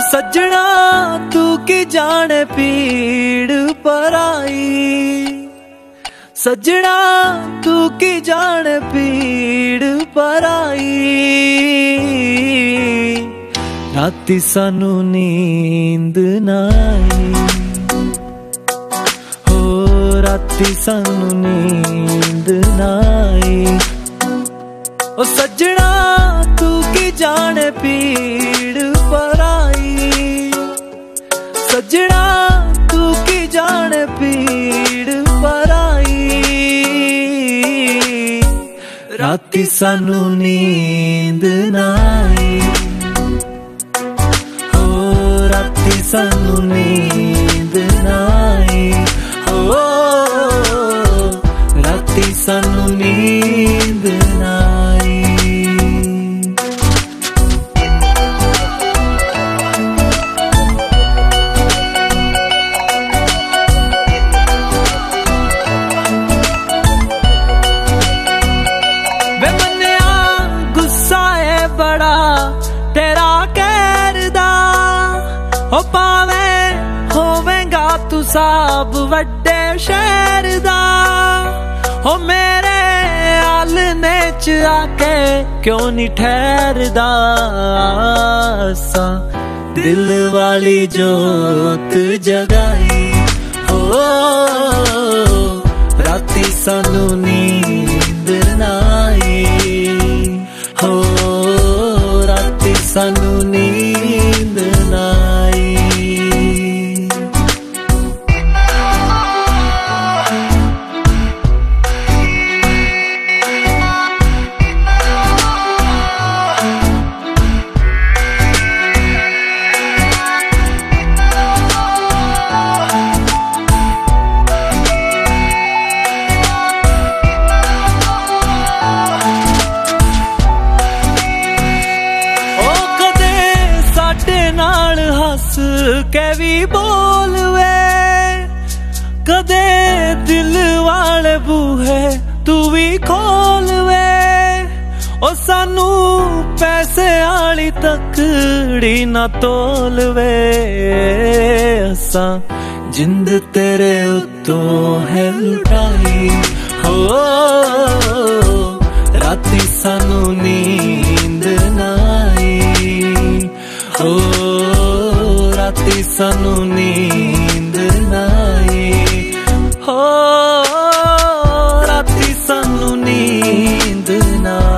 सजना तू की जाने पीड़ पराई, सजना तू की जाने पीड़ पराई। राती सानू नींद ना आई, हो राती सानू नींद ना आई। ओ सजना तू की जाने पीड़ पराई, सजना तू की जाने पीड़ पराई। राती सानू नींद ना आई, हो राती सानू नींद ना आई, हो राती सानू नींद ना आई। तेरा कहर दा हो पावे होवेगा तू साब वड्डे शहर दा, हो मेरे आलने च आके क्यों नहीं ठहरदा। सा दिल वाली जोत जगाई, हो राती सानू नींद ना आई, हो राती सानू नींद ना आई। के भी बोल वे कदे दिल वाले बूहे तू भी खोल वे। ओ सानू पैसे आली तकड़ी ना तोल वे, असा जिंद तेरे उत्तों है लुटाई, हो राती सानू नींद ना आई, हो राती सानू नींद ना आई, हो राती सानू नींद ना आई।